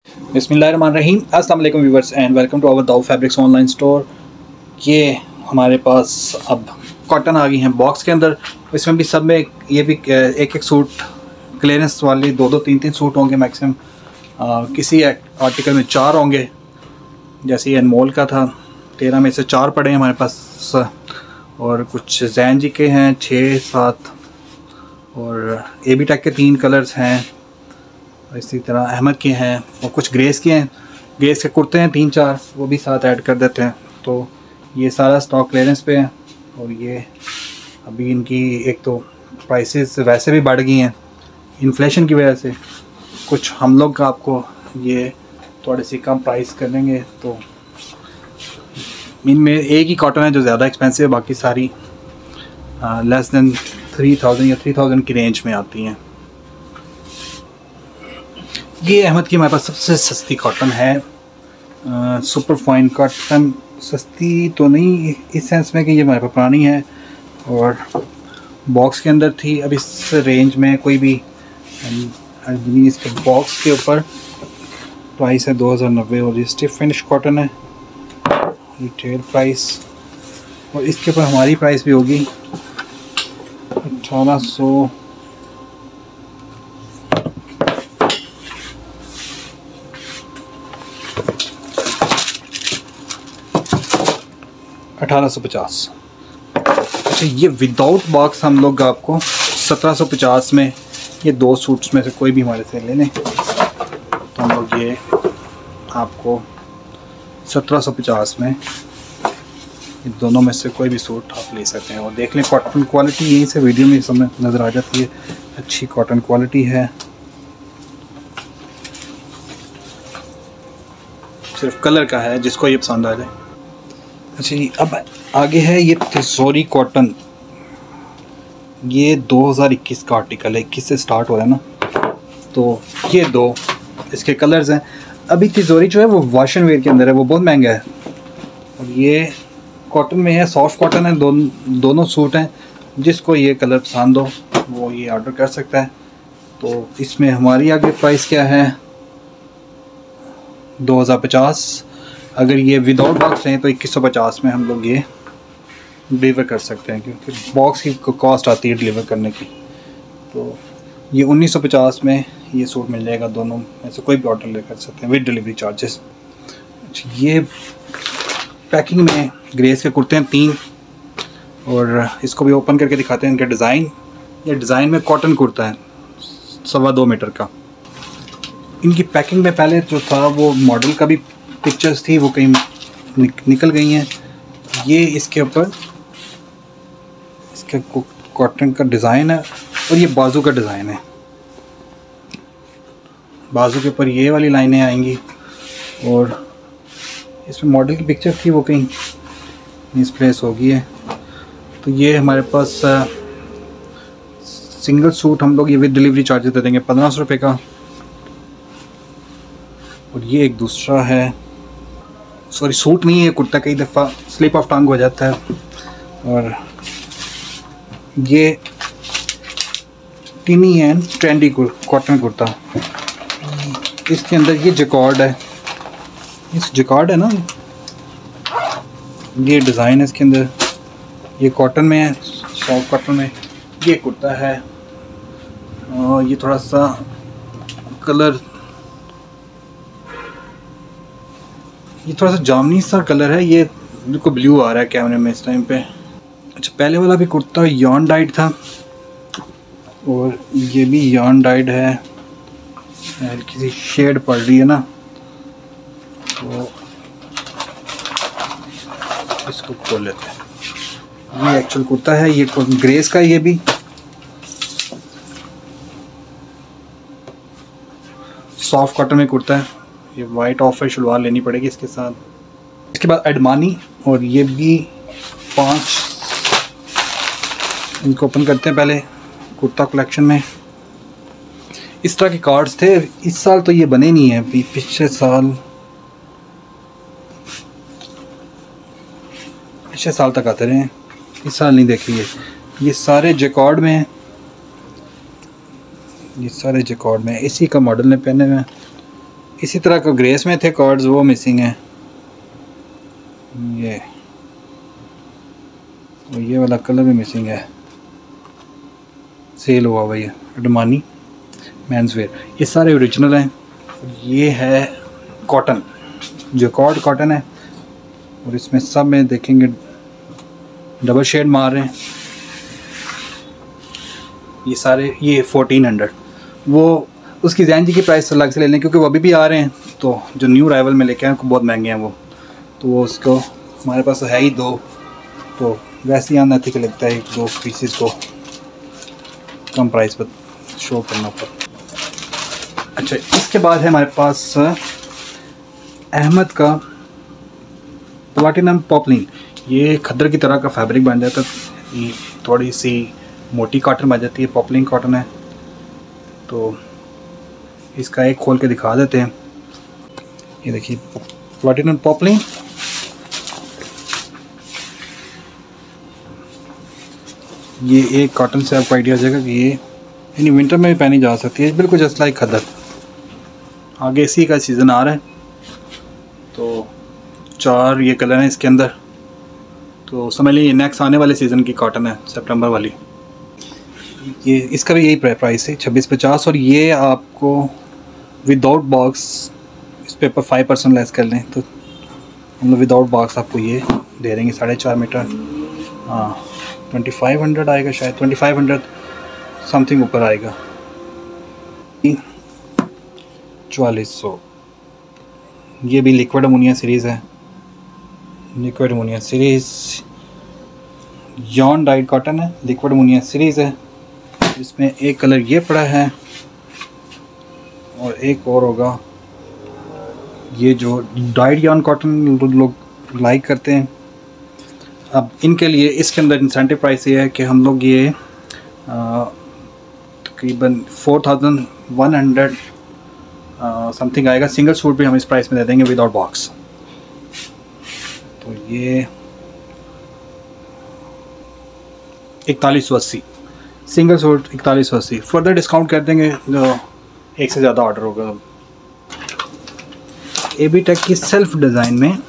बिस्मिल्लाहिर्रहमानिर्रहीम। अस्सलाम वालेकुम viewers and welcome to our Dau fabrics online store. ये हमारे पास अब कॉटन आ गई हैं बॉक्स के अंदर। इसमें भी सब में ये भी एक एक सूट क्लियरेंस वाली दो तीन सूट होंगे मैक्सिमम। किसी आर्टिकल में 4 होंगे, जैसे ये अनमोल का था 13 में से 4 पड़े हैं हमारे पास, और कुछ जैन जी के हैं 6-7, और एबी टेक के 3 कलर्स हैं, इसी तरह अहमद के हैं, और कुछ ग्रेस के हैं। ग्रेस के कुर्ते हैं 3-4, वो भी साथ ऐड कर देते हैं। तो ये सारा स्टॉक क्लियरेंस पे है। और ये अभी इनकी एक तो प्राइसेस वैसे भी बढ़ गई हैं इन्फ्लेशन की वजह से। कुछ हम लोग आपको ये थोड़ी सी कम प्राइस कर देंगे। तो इनमें एक ही कॉटन है जो ज़्यादा एक्सपेंसिव है, बाकी सारी लेस दैन 3000 या 3000 की रेंज में आती हैं। ये अहमद की हमारे पास सबसे सस्ती कॉटन है, सुपर फाइन कॉटन। सस्ती तो नहीं इस सेंस में कि ये हमारे पास पुरानी है और बॉक्स के अंदर थी। अब इस रेंज में कोई भी इसके बॉक्स के ऊपर प्राइस है 2090, और ये स्टिफ फिनिश कॉटन है रिटेल प्राइस। और इसके ऊपर हमारी प्राइस भी होगी 1800। अच्छा, ये विदाउट बॉक्स हम लोग आपको 1750 में ये 2 सूट्स में से कोई भी हमारे से ले लें तो हम लोग ये आपको 1750 में ये दोनों में से कोई भी सूट आप ले सकते हैं। और देख लें कॉटन क्वालिटी यहीं से वीडियो में समय नज़र आ जाती है, अच्छी कॉटन क्वालिटी है। सिर्फ कलर का है, जिसको ये पसंद आ जाए। अच्छा जी, अब आगे है ये तिजोरी कॉटन। ये 2021 का आर्टिकल है, 21 से स्टार्ट हो रहा है ना। तो ये 2 इसके कलर्स हैं। अभी तिजोरी जो है वो वॉश एंड वेयर के अंदर है, वो बहुत महंगा है। और ये कॉटन में है, सॉफ्ट कॉटन है। दोनों सूट हैं, जिसको ये कलर पसंद हो वो ये ऑर्डर कर सकता है। तो इसमें हमारी आगे प्राइस क्या है 2050। अगर ये विदाउट बॉक्स हैं तो 2150 में हम लोग ये डिलीवर कर सकते हैं, क्योंकि बॉक्स की कॉस्ट आती है डिलीवर करने की। तो ये 1950 में ये सूट मिल जाएगा। दोनों में से कोई भी ऑर्डर ले कर सकते हैं विद डिलीवरी चार्जेस। ये पैकिंग में ग्रेस के कुर्ते हैं 3, और इसको भी ओपन करके दिखाते हैं इनका डिज़ाइन। ये डिज़ाइन में कॉटन कुर्ता है 2.25 मीटर का। इनकी पैकिंग में पहले जो था वो मॉडल का भी पिक्चर्स थी, वो कहीं निकल गई हैं। ये इसके ऊपर इसके कॉटन का डिज़ाइन है, और ये बाजू का डिज़ाइन है। बाजू के ऊपर ये वाली लाइनें आएंगी, और इसमें मॉडल की पिक्चर थी वो कहीं मिसप्लेस हो गई है। तो ये हमारे पास सिंगल सूट हम लोग ये विद डिलीवरी चार्जेस दे देंगे 1500 रुपये का। और ये एक दूसरा है, सॉरी सूट नहीं है, कुर्ता कई दफ़ा स्लिप ऑफ टंग हो जाता है। और ये tiny and trendy cotton kurta. इसके अंदर ये जैकार्ड है, इस जैकार्ड है ना, ये डिज़ाइन है इसके अंदर। ये कॉटन में है, सॉफ्ट कॉटन में ये कुर्ता है। और ये थोड़ा सा कलर, ये थोड़ा सा जामनी सा कलर है। ये बिल्कुल ब्लू आ रहा है कैमरे में इस टाइम पे। अच्छा, पहले वाला भी कुर्ता यॉन डाइड था, और ये भी यॉन डाइड है। हल्की सी शेड पड़ रही है ना, तो इसको खोल लेते हैं। ये एक्चुअल कुर्ता है, ये ग्रेस का। ये भी सॉफ्ट कॉटन में कुर्ता है। ये वाइट ऑफ वाइट शलवार लेनी पड़ेगी इसके साथ। इसके बाद अडमानी, और ये भी 5। इनको ओपन करते हैं पहले कुर्ता कलेक्शन में। इस तरह के कार्ड्स थे, इस साल तो ये बने नहीं हैं, पिछले साल तक आते रहे हैं, इस साल नहीं देखे। ये सारे जैकार्ड में हैं, ये सारे जैकार्ड में इसी का मॉडल ने पहने हुए हैं। इसी तरह का ग्रेस में थे कार्ड्स, वो मिसिंग है। ये वाला कलर भी मिसिंग है, सेल हुआ हुआ ये अडमानी मेंस वेयर। ये सारे ओरिजिनल हैं। ये है कॉटन, जो कॉटन है, और इसमें सब में देखेंगे डबल शेड मार रहे हैं। ये सारे ये 1400, वो उसकी जैन जी की प्राइस अलग से ले लें क्योंकि वो अभी भी आ रहे हैं। तो जो न्यू राइवल में लेके आए उनको बहुत महंगे हैं वो, तो वो उसको हमारे पास है ही 2, तो वैसे ही अनएथिकल लगता है 1-2 पीसेस को कम प्राइस पर शो करना पड़ता। अच्छा, इसके बाद है हमारे पास अहमद का प्लाटिनम पॉपलिन। ये खद्दर की तरह का फैब्रिक बन जाता है, ये थोड़ी सी मोटी कॉटन बन जाती है, पॉपलिन कॉटन है। तो इसका एक खोल के दिखा देते हैं। ये देखिए प्लाटिनम पॉपलिन, ये एक कॉटन से आपको आइडिया हो जाएगा कि ये यानी विंटर में भी पहनी जा सकती है, बिल्कुल जस्ट लाइक खद्दर। आगे इसी का सीज़न आ रहा है, तो 4 ये कलर हैं इसके अंदर। तो समझ लीजिए नेक्स्ट आने वाले सीज़न की कॉटन है, सितंबर वाली। ये इसका भी यही प्राइस है 2650, और ये आपको विदाउट बॉक्स इस पे पर 5% लेस कर लें तो हम लोग विदाउट बॉक्स आपको ये दे देंगे 4.5 मीटर। हाँ 2500 आएगा शायद, 2500 समथिंग ऊपर आएगा। 4400। ये भी लिक्विड अमोनिया सीरीज़ है, liquid ammonia series, yarn dyed cotton है, लिक्विड अमोनिया सीरीज़ है। इसमें एक कलर ये पड़ा है और एक और होगा ये जो डाइड यॉन कॉटन लोग लाइक करते हैं। अब इनके लिए इसके अंदर इंसेंटिव प्राइस ये है कि हम लोग ये तकरीबन 4100 समथिंग आएगा। सिंगल सूट भी हम इस प्राइस में दे देंगे विदाउट बॉक्स। तो ये 4180 सिंगल सूट, 4180। फर्दर डिस्काउंट कर देंगे जो एक से ज़्यादा ऑर्डर होगा। एबी टेक की सेल्फ डिज़ाइन में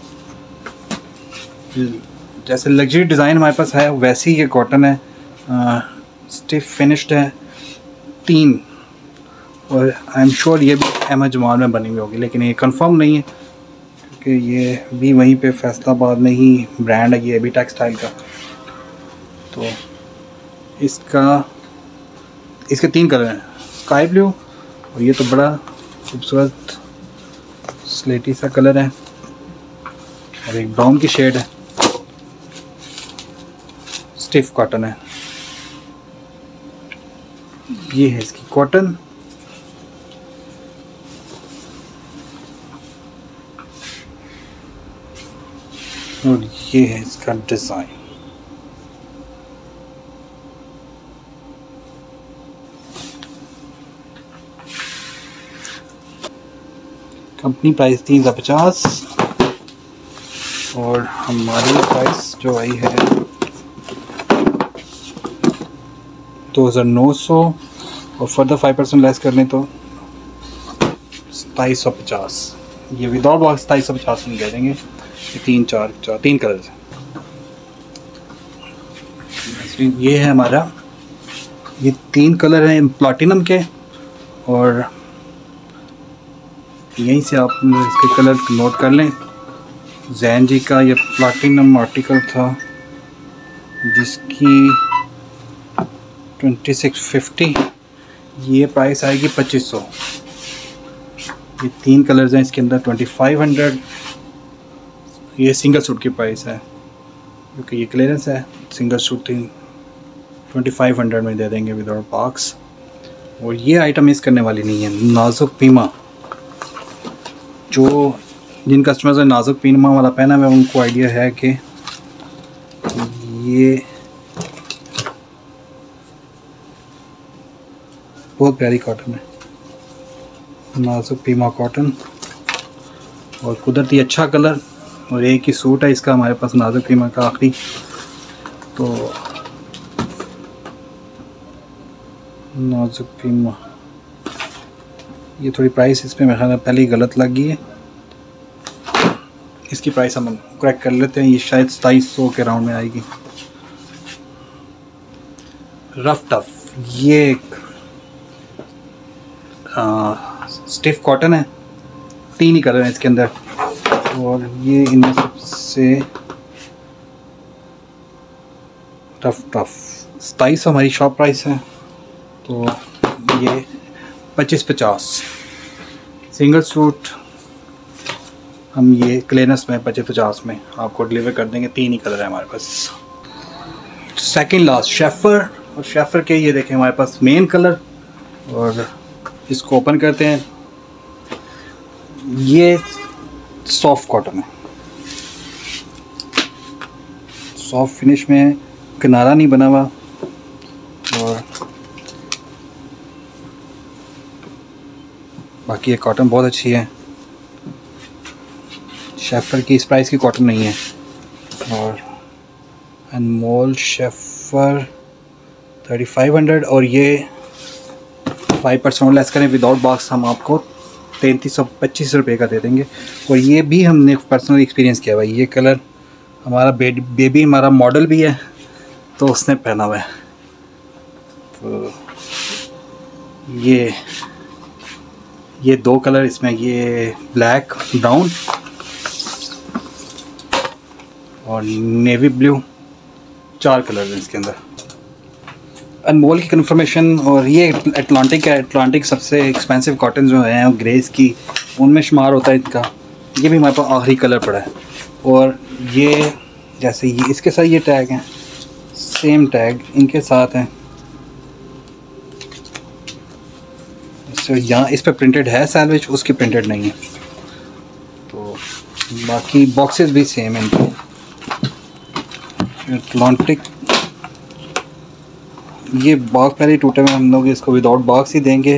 जैसे लग्जरी डिज़ाइन हमारे पास है वैसे ही ये कॉटन है, स्टिफ फिनिश्ड है 3, और आई एम श्योर ये भी अहमद जमाल में बनी हुई होगी, लेकिन ये कंफर्म नहीं है क्योंकि ये भी वहीं पे फैसलाबाद में ही ब्रांड है ये एबी टेक्सटाइल का। तो इसके 3 कलर हैं, स्काई ब्लू, और ये तो बड़ा खूबसूरत स्लेटी सा कलर है, और एक ब्राउन की शेड है, स्टिफ कॉटन है। ये है इसकी कॉटन, और ये है इसका डिज़ाइन। कंपनी प्राइस 3050 और हमारी प्राइस जो आई है 2900, और फर्दर 5% लेस कर लें तो 2750। ये विदाउट बॉक्स 2750 में दे देंगे। ये 3 कलर हैं। ये है हमारा, ये 3 कलर हैं प्लाटिनम के, और यहीं से आप इसके कलर नोट कर लें। जैन जी का ये प्लाटिनम आर्टिकल था जिसकी 2650, ये प्राइस आएगी 2500। ये 3 कलर्स हैं इसके अंदर 2500। ये सिंगल सूट की प्राइस है क्योंकि ये क्लियरेंस है। सिंगल सूट 2500 में दे देंगे विदाउट बॉक्स। और ये आइटम मिस करने वाली नहीं है, नाजुक पीमा। जो जिन कस्टमर्स ने नाजुक पीमा वाला पहना है उनको आइडिया है कि ये बहुत प्यारी कॉटन है, नाजुक पीमा कॉटन, और कुदरती अच्छा कलर, और एक ही सूट है इसका हमारे पास नाजुक पीमा का आखिरी। तो नाजुक पीमा ये थोड़ी प्राइस इस पर मेरे ख्याल में पहले ही गलत लग गई है। इसकी प्राइस हम करेक्ट कर लेते हैं। ये शायद 2700 के राउंड में आएगी। रफ टफ, ये स्टिफ कॉटन है, 3 ही कलर हैं इसके अंदर, और ये इनमें सबसे रफ टफ 2700 हमारी शॉप प्राइस है। तो ये 2550 सिंगल सूट हम ये क्लेनस में 2550 में आपको डिलीवर कर देंगे। 3 ही कलर है हमारे पास। सेकंड लास्ट शेफर, और शेफर के ये देखें हमारे पास मेन कलर, और इसको ओपन करते हैं। ये सॉफ्ट कॉटन है, सॉफ्ट फिनिश में, किनारा नहीं बना हुआ, और बाकी ये कॉटन बहुत अच्छी है। शेफर की इस प्राइस की कॉटन नहीं है। और अनमोल शेफर 3500, और ये 5% लेस करें विदाउट बॉक्स हम आपको 3325 रुपये का दे देंगे। और ये भी हमने पर्सनल एक्सपीरियंस किया भाई। ये कलर हमारा बेबी हमारा मॉडल भी है, तो उसने पहना हुआ है। तो ये 2 कलर इसमें, ये ब्लैक ब्राउन और नेवी ब्लू, 4 कलर हैं इसके अंदर। अनमोल की कंफर्मेशन, और ये अटलांटिक है। अटलांटिक सबसे एक्सपेंसिव कॉटन जो हैं ग्रेस की, उनमें शुमार होता है इनका। ये भी हमारे पास आखिरी कलर पड़ा है। और ये जैसे ये इसके साथ ये टैग हैं, सेम टैग इनके साथ हैं। तो यहाँ इस पर प्रिंटेड है सैलवेज, उसकी प्रिंटेड नहीं है। तो बाकी बॉक्सेस भी सेम हैं इनके। अटलांटिक ये बॉक्स पहले टूटे हुए, हम लोग इसको विदाउट बॉक्स ही देंगे।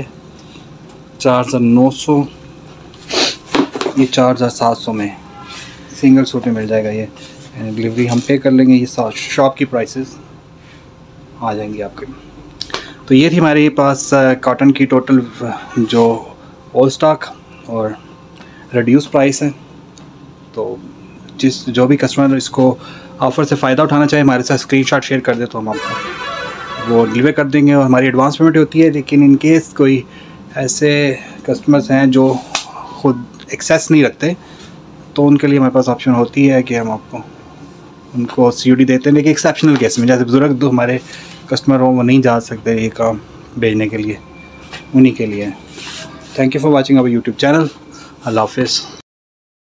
4900, ये 4700 में सिंगल सूट में मिल जाएगा। ये डिलीवरी हम पे कर लेंगे। ये शॉप की प्राइसेस आ जाएंगी आपके। तो ये थी हमारे पास कॉटन की टोटल जो ऑल स्टॉक और रिड्यूस प्राइस है। तो जो भी कस्टमर इसको ऑफ़र से फ़ायदा उठाना चाहे हमारे साथ स्क्रीनशॉट शेयर कर दे, तो हम आपको वो डिलीवर कर देंगे। और हमारी एडवांस पेमेंट होती है, लेकिन इन केस कोई ऐसे कस्टमर्स हैं जो ख़ुद एक्सेस नहीं रखते, तो उनके लिए हमारे पास ऑप्शन होती है कि हम आपको उनको COD देते हैं। लेकिन एक्सेप्शनल केस में, जैसे बुजुर्ग जो हमारे कस्टमर हो वो नहीं जा सकते ये काम भेजने के लिए, उन्हीं के लिए। Thank you for watching our YouTube channel. अल्लाह हाफ़िज़।